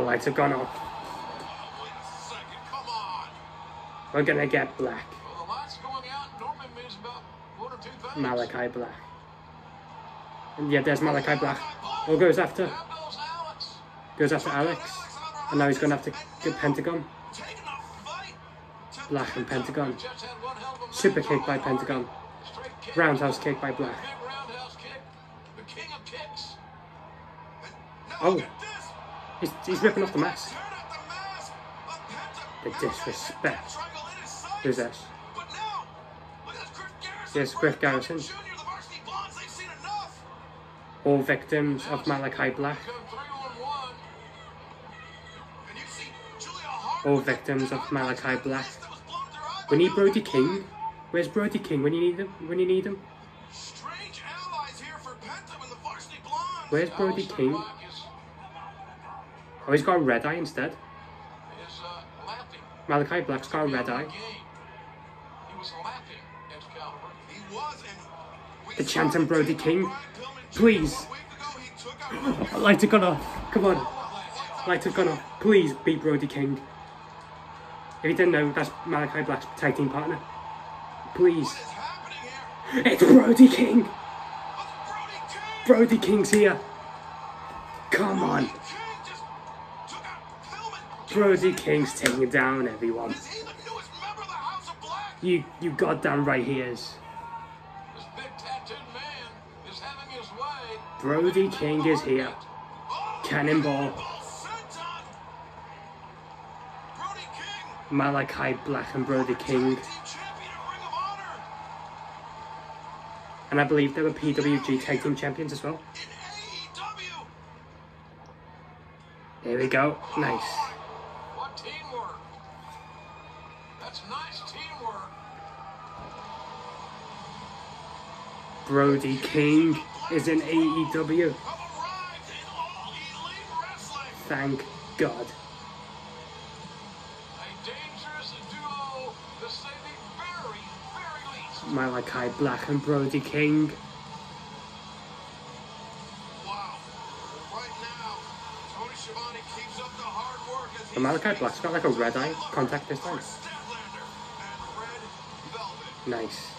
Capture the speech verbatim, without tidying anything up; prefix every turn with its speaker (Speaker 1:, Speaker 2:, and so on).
Speaker 1: lights have gone off. We're gonna get Black. Malachi Black. And yeah, there's Malachi Black. Oh, goes after. Goes after Alex. And now he's gonna have to get Pentagon. Black and Pentagon. Super kick by Pentagon. Roundhouse kick by Black. Oh, he's, he's ripping off the mask. The disrespect. Who's this? Yes, Griff Garrison. All victims of Malachi Black. All victims of Malachi Black. We need Brody King. Where's Brody King when you need him? When you need him? Where's Brody King? Oh, he's got a red eye instead. Malachi Black's got a red eye. The chanting Brody King. Please. Light it gone off. Come on. Light it gone off. Please beat Brody King. If you didn't know, that's Malachi Black's tag team partner. Please. It's Brody King. Brody King's here. Come on. Brody King's taking down everyone. You, you goddamn right he is. Brody King is here. Cannonball. Malachi Black and Brody King. And I believe they were P W G Tag Team Champions as well. Here we go. Nice.
Speaker 2: What teamwork. That's nice teamwork.
Speaker 1: Brody King is in A E W. Thank God. Malachi Black and Brody King.
Speaker 2: Wow. Right now, Tony Schiavone keeps up the hard work as
Speaker 1: the Malachi Black's got like a red eye contact this time. Nice.